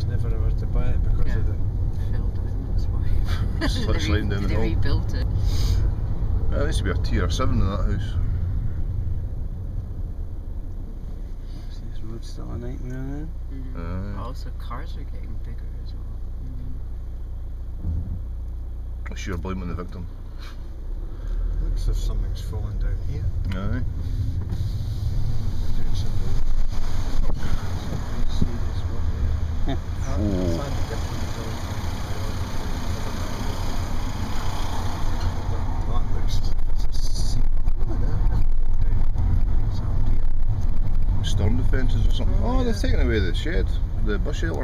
was never ever to buy it because of the... fell down, that's why. Sliding down the They hill. rebuilt it. There used to be a tier 7 in that house. Is this road still a nightmare then? Also, cars are getting bigger as well. I'm sure blaming the victim. Looks as if something's fallen down here. Aye. Doing some more. Some serious work there. I find it different as well. That looks as if it's a seat. Storm defences or something. Oh, Yeah. they've taken away the shed, the bus shelter.